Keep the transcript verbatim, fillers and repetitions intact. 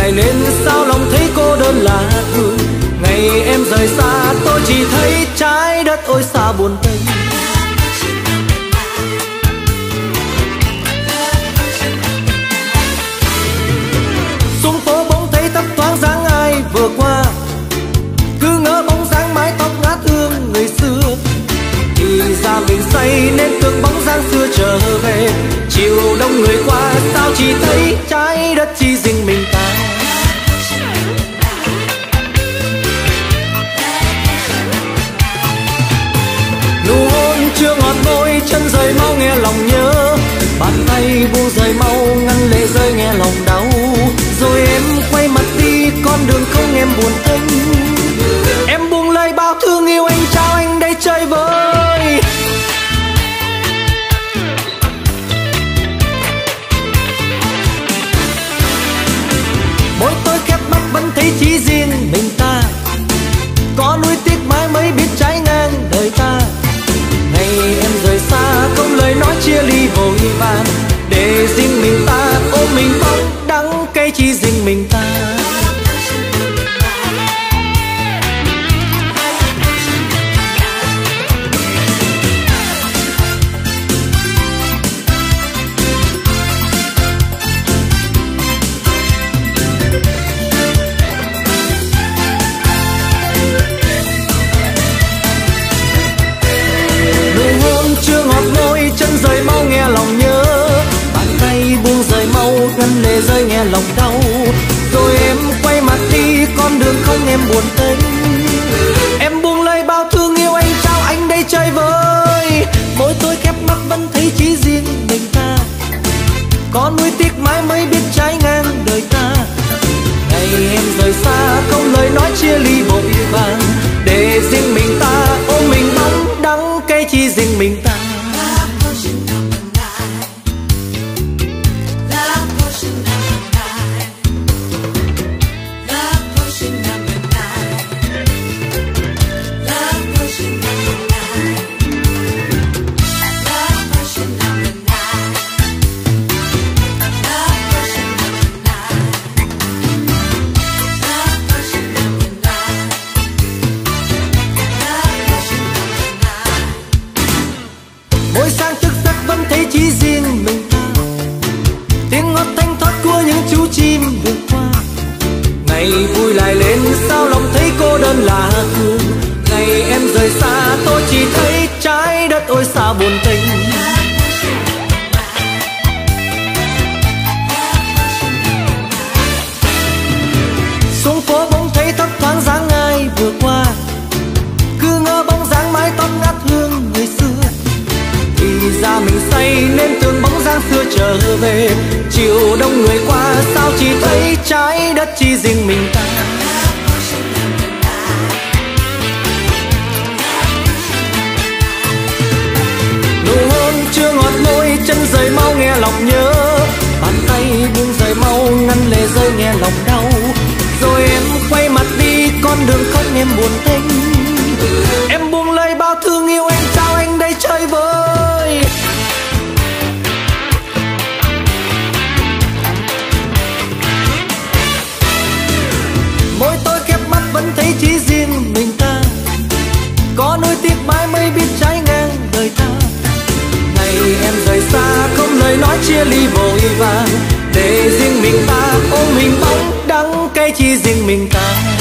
lại lên sao lòng thấy cô đơn lạ thường. Ngày em rời xa tôi chỉ thấy trái đất ôi xa buồn tênh. Xuống phố bỗng thấy thấp thoáng dáng ai vừa qua, cứ ngỡ bóng dáng mái tóc ngát hương người xưa. Thì ra mình say nên tưởng bóng dáng xưa trở về. Chiều đông người qua sao chỉ thấy trái đất chỉ riêng mình ta. Nụ hôn chưa ngọt môi, chân rời mau nghe lòng nhớ. Bàn tay buông rời mau, ngăn lệ rơi nghe lòng đau. Rồi em quay mặt đi, con đường không em buồn tênh. Em buông lời bao thương yêu anh trao anh đây chơi với. Mỗi tôi khép mắt vẫn thấy chỉ riêng mình ta. Có nuối tiếc mãi mới biết trái ngang đời ta. Ngày em rời xa không lời nói chia ly vội vàng, để riêng mình ta ôm mình bóng đắng cay chỉ riêng mình ta. Chân rời mau nghe lòng nhớ, bàn tay buông rời mau ngăn lệ rơi nghe lòng đau. Rồi em quay mặt đi, con đường không em buồn tênh. Em buông lời bao thương yêu anh trao anh đây chơi với. Mỗi tôi khép mắt vẫn thấy chỉ riêng mình ta. Có nuối tiếc mãi mới biết trái ngang đời ta. Ngày em rời xa không lời nói chia ly vội vàng, để riêng mình ta ôm mình bóng đắng cay chỉ riêng mình ta. Mỗi sáng thức giấc vẫn thấy chỉ riêng mình ta. Tiếng hót thanh thoát của những chú chim vượt qua. Ngày vui lại lên sao lòng thấy cô đơn lạ thường. Ngày em rời xa tôi chỉ thấy trái đất ôi xa buồn tênh. Xuống phố bỗng thấy thấp thoáng dáng ai vừa qua, cứ ngỡ bóng dáng mái tóc ngát hương người xưa. Thì ra mình say nên tưởng bóng dáng xưa trở về. Chiều đông người qua sao chỉ thấy trái đất chỉ riêng mình ta. Nụ hôn chưa ngọt môi, chân rời mau nghe lòng nhớ. Bàn tay buông rời mau ngăn lệ rơi nghe lòng đau. Rồi em quay mặt đi, con đường không em buồn tênh. Em buông lời bao thương yêu anh trao anh đây chơi với. Mỗi tôi khép mắt vẫn thấy chỉ riêng mình ta. Có nuối tiếc mãi mới biết trái ngang đời ta. Ngày em rời xa không lời nói chia ly vội vàng, để riêng mình ta ôm mình bóng đắng cay chỉ riêng mình ta.